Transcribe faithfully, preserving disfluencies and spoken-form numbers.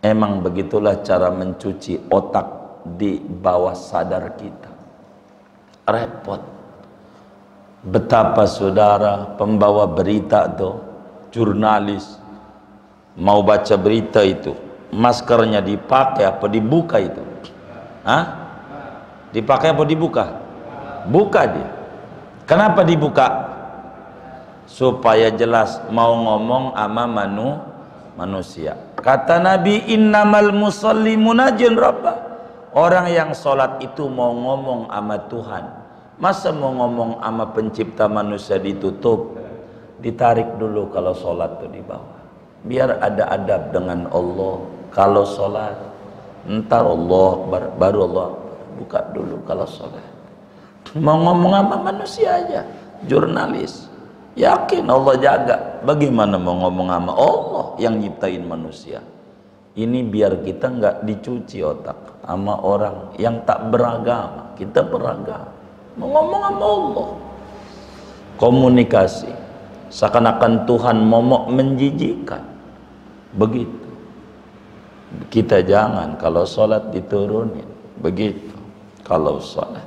Emang begitulah cara mencuci otak di bawah sadar kita. Repot. Betapa saudara pembawa berita tuh, jurnalis mau baca berita itu, maskernya dipakai apa dibuka itu? Hah? Dipakai apa dibuka? Buka dia. Kenapa dibuka? Supaya jelas mau ngomong sama manu, manusia. Kata Nabi, innamal musalli munajin rabbah. Orang yang sholat itu mau ngomong sama Tuhan. Masa mau ngomong sama pencipta manusia ditutup? Ditarik dulu kalau sholat tuh di bawah. Biar ada adab dengan Allah. Kalau sholat, ntar Allah baru Allah buka dulu kalau sholat. Mau ngomong sama manusia aja, jurnalis. Yakin Allah jaga. Bagaimana mau ngomong sama Allah yang nyiptain manusia? Ini biar kita nggak dicuci otak sama orang yang tak beragama. Kita beragama. Mau ngomong sama Allah. Komunikasi. Seakan-akan Tuhan momok menjijikan. Begitu. Kita jangan kalau sholat diturunin. Begitu. Kalau sholat.